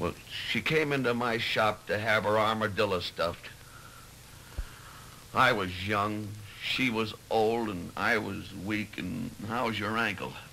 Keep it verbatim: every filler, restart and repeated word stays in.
Well, she came into my shop to have her armadillo stuffed. I was young, she was old, and I was weak, and how's your ankle?